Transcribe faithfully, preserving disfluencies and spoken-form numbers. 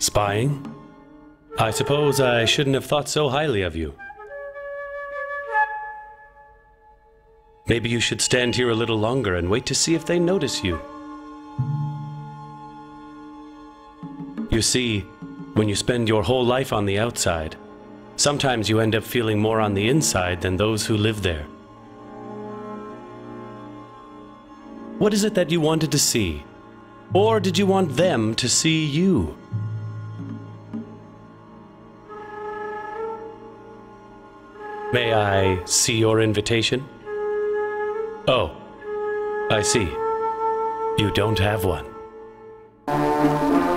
Spying? I suppose I shouldn't have thought so highly of you. Maybe you should stand here a little longer and wait to see if they notice you. You see, when you spend your whole life on the outside, sometimes you end up feeling more on the inside than those who live there. What is it that you wanted to see? Or did you want them to see you? May I see your invitation? Oh, I see. You don't have one.